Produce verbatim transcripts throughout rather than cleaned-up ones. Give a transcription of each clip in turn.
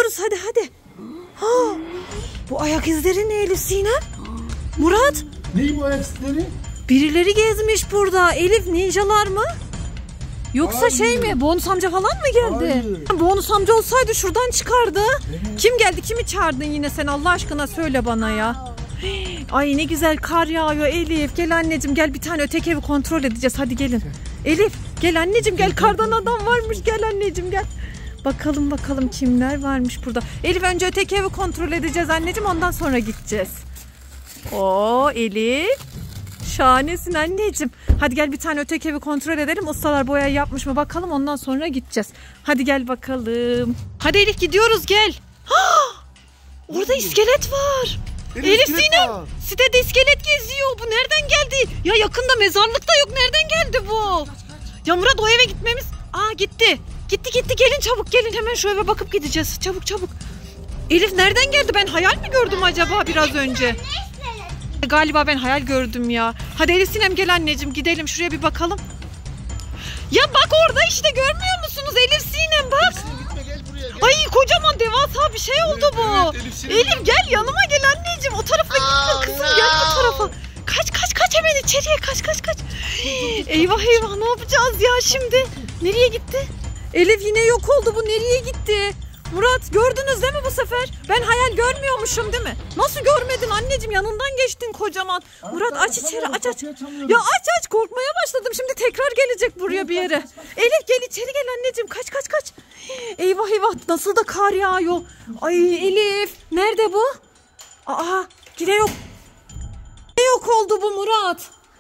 gidiyoruz hadi hadi. Ha, bu ayak izleri ne Elif Sinem? Murat. Neyi bu ayak izleri? Birileri gezmiş burada. Elif, ninjalar mı? Yoksa Hayır. şey mi? Bonus amca falan mı geldi? Hayır. Bonus amca olsaydı şuradan çıkardı. Evet. Kim geldi? Kimi çağırdın yine sen? Allah aşkına söyle bana ya. Ay ne güzel kar yağıyor Elif. Gel anneciğim gel, bir tane öteki evi kontrol edeceğiz. Hadi gelin. Elif gel anneciğim gel, kardan adam varmış. Gel anneciğim gel. Bakalım bakalım kimler varmış burada. Elif önce öteki evi kontrol edeceğiz anneciğim, ondan sonra gideceğiz. Oo Elif. Şahanesin anneciğim. Hadi gel bir tane öteki evi kontrol edelim. Ustalar boyayı yapmış mı bakalım, ondan sonra gideceğiz. Hadi gel bakalım. Hadi Elif gidiyoruz gel. Ha! Orada iskelet var. Elif, Elif Sinem. Sitede iskelet geziyor. Bu nereden geldi? Ya yakında mezarlık da yok. Nereden geldi bu? Kaç, kaç. Ya Murat o eve gitmemiz. Aa gitti. Gitti gitti, gelin çabuk gelin, hemen şu eve bakıp gideceğiz. Çabuk çabuk. Elif nereden geldi? Ben hayal mi gördüm acaba biraz önce? Galiba ben hayal gördüm ya. Hadi Elif Sinem gel anneciğim, gidelim şuraya bir bakalım. Ya bak orada işte, görmüyor musunuz Elif Sinem bak. Gitme, gel buraya, gel. Ay kocaman devasa bir şey oldu evet, bu. Evet, Elif, Elif gel yanıma gel anneciğim, o tarafa gitme kızım, gel bu tarafa. Kaç kaç kaç, hemen içeriye kaç kaç kaç. Eyvah eyvah, ne yapacağız ya şimdi? Nereye gitti? Elif yine yok oldu, bu nereye gitti? Murat gördünüz değil mi bu sefer? Ben hayal görmüyormuşum değil mi? Nasıl görmedin anneciğim, yanından geçtin kocaman. Murat aç içeri, aç aç. Ya aç aç, korkmaya başladım, şimdi tekrar gelecek buraya bir yere. Elif gel içeri gel anneciğim, kaç kaç kaç. Eyvah eyvah, nasıl da kar yağıyor. Ay Elif nerede bu? Aa yine yok. Ne yok oldu bu Murat?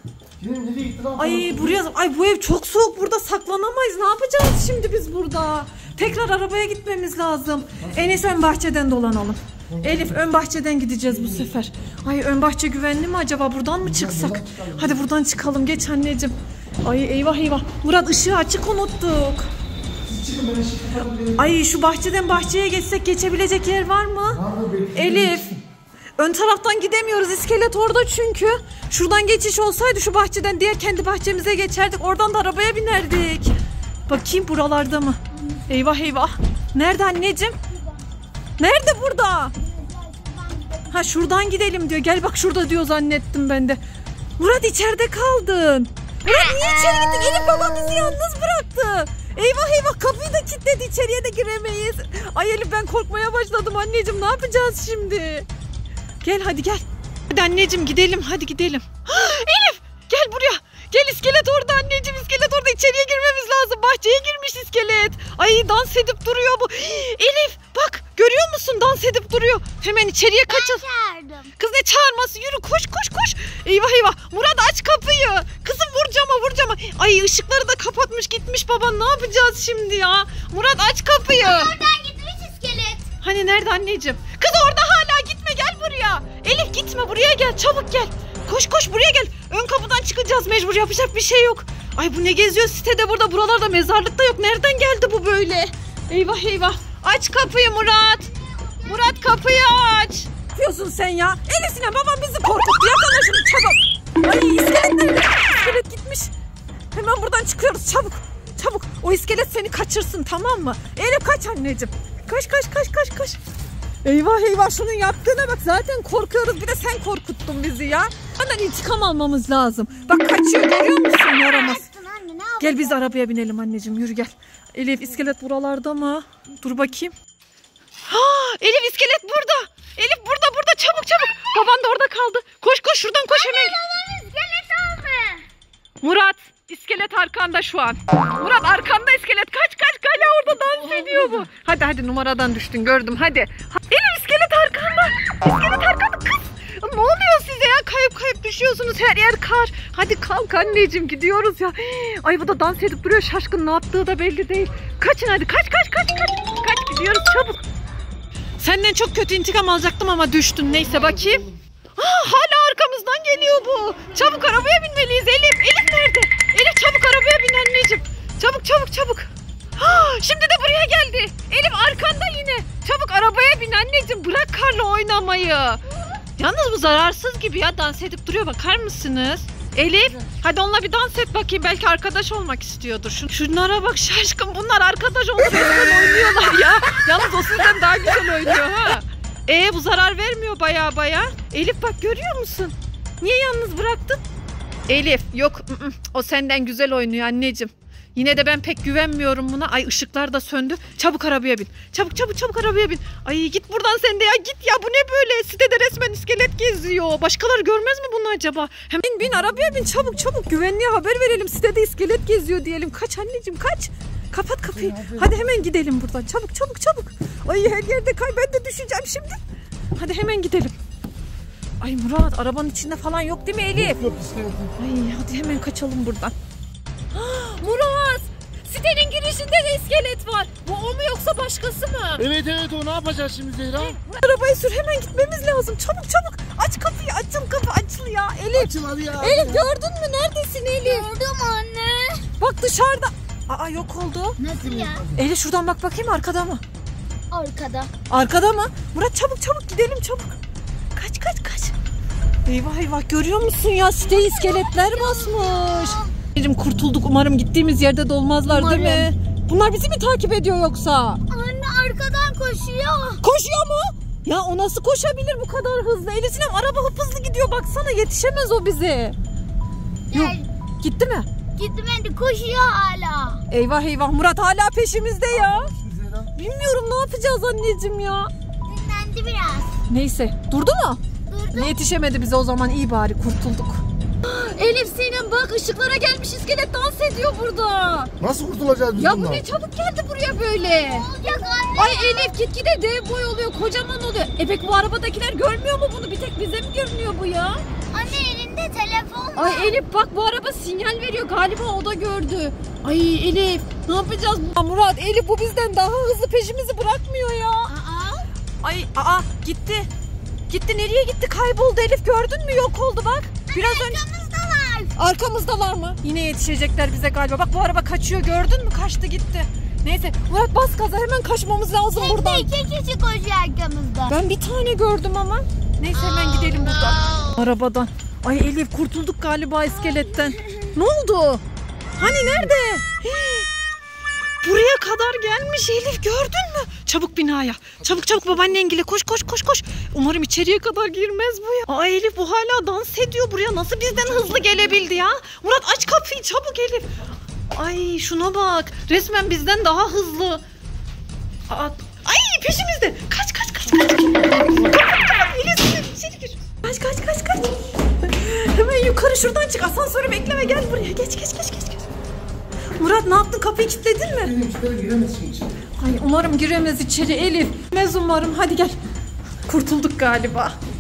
Ay buraya, ay bu ev çok soğuk, burada saklanamayız. Ne yapacağız şimdi biz burada? Tekrar arabaya gitmemiz lazım. En iyisi ön bahçeden dolanalım. Elif ön bahçeden gideceğiz bu sefer. Ay ön bahçe güvenli mi acaba? Buradan mı çıksak? Hadi buradan çıkalım, geç anneciğim. Ay eyvah eyvah. Murat ışığı açık unuttuk. Ay şu bahçeden bahçeye geçsek geçebilecek yer var mı? Elif. Ön taraftan gidemiyoruz, iskelet orada çünkü. Şuradan geçiş olsaydı şu bahçeden diğer kendi bahçemize geçerdik. Oradan da arabaya binerdik. Bakayım buralarda mı? Eyvah eyvah. Nerede anneciğim? Nerede burada? Ha şuradan gidelim diyor. Gel bak şurada diyor zannettim ben de. Murat içeride kaldın. Murat niye içeri gittin? Elif babam bizi yalnız bıraktı. Eyvah eyvah, kapıyı da kilitledi, içeriye de giremeyiz. Ay Elif ben korkmaya başladım anneciğim, ne yapacağız şimdi? Gel hadi gel. Hadi anneciğim gidelim, hadi gidelim. Ha, Elif gel buraya. Gel, iskelet orada anneciğim, iskelet orada, içeriye girmemiz lazım. Bahçeye girmiş iskelet. Ay dans edip duruyor bu. Elif bak görüyor musun, dans edip duruyor. Hemen içeriye kaçın. Kız ne çağırması, yürü koş koş koş. Eyvah eyvah, Murat aç kapıyı. Kızım vur cama vur cama. Ay ışıkları da kapatmış gitmiş baban, ne yapacağız şimdi ya? Murat aç kapıyı. Oradan gitmiş iskelet. Hani nerede anneciğim? Kız orada hala, gitme gel buraya. Elif gitme, buraya gel çabuk gel. Koş koş buraya gel. Ön kapıdan çıkacağız mecbur, yapacak bir şey yok. Ay bu ne geziyor sitede burada, buralarda mezarlık da yok. Nereden geldi bu böyle? Eyvah eyvah. Aç kapıyı Murat. Murat kapıyı aç. Ne yapıyorsun sen ya? Elif Sinem babam bizi korkuttu. Yakala şunu çabuk. Ay iskelet nerede? İskelet gitmiş. Hemen buradan çıkıyoruz çabuk. Çabuk. O iskelet seni kaçırsın, tamam mı? Elif kaç anneciğim. Kaç kaç kaç kaç kaç. Eyvah eyvah, şunun yaptığına bak, zaten korkuyoruz, bir de sen korkuttun bizi ya. Ondan intikam almamız lazım. Bak kaçıyor, görüyor musun, yaramaz. Gel biz arabaya binelim anneciğim, yürü gel. Elif iskelet buralarda mı? Dur bakayım. Ha, Elif iskelet burada. Elif burada burada, çabuk çabuk. Baban da orada kaldı. Koş koş şuradan koş hemen. İskelet aldı. Murat iskelet arkanda şu an. Murat arkanda iskelet, kaç kaç, hala orada dans ediyor bu. Hadi hadi, numaradan düştün gördüm hadi. Elif iskelet arkanda. İskelet arkanda kız. Ne oluyor size ya, kayıp kayıp düşüyorsunuz, her yer kar. Hadi kalk anneciğim, gidiyoruz ya. Ay bu da dans edip duruyor, şaşkın, ne yaptığı da belli değil. Kaçın hadi, kaç kaç kaç kaç. Kaç, gidiyoruz çabuk. Senden çok kötü intikam alacaktım ama düştün, neyse bakayım. Ah, hala arkamızdan geliyor bu. Çabuk arabaya binmeliyiz Elif. Elif nerede? Elif çabuk arabaya bin anneciğim. Çabuk çabuk çabuk. Ah, şimdi de buraya geldi. Elif arkanda yine. Çabuk arabaya bin anneciğim. Bırak karla oynamayı. Yalnız bu zararsız gibi ya, dans edip duruyor, bakar mısınız? Elif hadi onunla bir dans et bakayım. Belki arkadaş olmak istiyordur. Şun, şunlara bak şaşkın. Bunlar arkadaş olmak resmen oynuyorlar ya. Yalnız o sizden daha güzel oynuyor ha. Ee bu zarar vermiyor baya baya. Elif bak görüyor musun? Niye yalnız bıraktın? Elif yok ı-ı. O senden güzel oynuyor anneciğim. Yine de ben pek güvenmiyorum buna. Ay ışıklar da söndü. Çabuk arabaya bin. Çabuk çabuk çabuk arabaya bin. Ay git buradan sen de ya git ya. Bu ne böyle? Sitede resmen iskelet geziyor. Başkaları görmez mi bunu acaba? Hemen bin, bin arabaya bin çabuk çabuk. Güvenliğe haber verelim. Sitede iskelet geziyor diyelim. Kaç anneciğim kaç. Kapat kapıyı. Hadi, hadi hemen gidelim buradan. Çabuk çabuk çabuk. Ay her yerde kay. Ben de düşeceğim şimdi. Hadi hemen gidelim. Ay Murat arabanın içinde falan yok değil mi Elif? Yok yok iskeletim. Ay hadi hemen kaçalım buradan. Murat! Sitenin girişinde de iskelet var. Bu o mu yoksa başkası mı? Evet evet o ne yapacağız şimdi Zehra? Arabayı sür hemen gitmemiz lazım. Çabuk çabuk. Aç kapıyı açıl kapı açıl ya. Elif. Açıl hadi ya. Elif gördün mü? Neredesin Elif? Gördüm anne. Bak dışarıda. Aa yok oldu. Nasıl ya? Elif şuradan bak bakayım arkada mı? Arkada. Arkada mı? Murat çabuk çabuk gidelim çabuk. Kaç kaç kaç. Eyvah eyvah görüyor musun ya? Siteye iskeletler basmış. Anneciğim kurtulduk. Umarım gittiğimiz yerde de olmazlar Umarım. değil mi? Bunlar bizi mi takip ediyor yoksa? Anne arkadan koşuyor. Koşuyor mu? Ya o nasıl koşabilir bu kadar hızlı? Elif Sinem araba hıp hızlı gidiyor baksana yetişemez o bize. Yok Gel. gitti mi? Gitmedi koşuyor hala. Eyvah eyvah Murat hala peşimizde ya. Zehra. Bilmiyorum ne yapacağız anneciğim ya. Dinlendi biraz. Neyse durdu mu? Durdu. Yetişemedi bize o zaman iyi bari kurtulduk. Elif Sinem bak ışıklara gelmiş iskelet dans ediyor burada. Nasıl kurtulacağız biz Ya bu bundan? ne çabuk geldi buraya böyle. Olacak anne. Ay Elif gitgide dev boy oluyor kocaman oluyor. E peki bu arabadakiler görmüyor mu bunu? Bir tek bize mi görünüyor bu ya? Anne elinde telefon var. Ay Elif bak bu araba sinyal veriyor galiba o da gördü. Ay Elif ne yapacağız? Aa, Murat Elif bu bizden daha hızlı peşimizi bırakmıyor ya. Aa. Ay aa gitti. Gitti nereye gitti kayboldu Elif gördün mü yok oldu bak. Biraz önce Arkamızdalar. arkamızdalar mı? Yine yetişecekler bize galiba. Bak bu araba kaçıyor gördün mü kaçtı gitti. Neyse Murat bas gaza hemen kaçmamız lazım Tek buradan. iki kişi koşuyor arkamızda. Ben bir tane gördüm ama. Neyse hemen gidelim buradan. Arabadan. Ay Elif kurtulduk galiba iskeletten. Ne oldu? Hani nerede? Hii. Buraya kadar gelmiş Elif gördün mü? Çabuk binaya. Çabuk çabuk babaannengile koş koş koş koş. Umarım içeriye kadar girmez bu ya. Ay Elif bu hala dans ediyor buraya. Nasıl bizden hızlı gelebildi ya? Murat aç kapıyı çabuk Elif. Ay şuna bak. Resmen bizden daha hızlı. Aa, ay peşimizde. Kaç kaç kaç kaç. Elif içeri gir. Kaç kaç kaç kaç. Hemen yukarı şuradan çık. Asansörü bekleme gel buraya. Geç geç geç geç. geç. Murat ne yaptın? Kapıyı kilitledin mi? Benim içeri giremezsin içeri. Ay umarım giremez içeri Elif. Giremez umarım. Hadi gel. Kurtulduk galiba.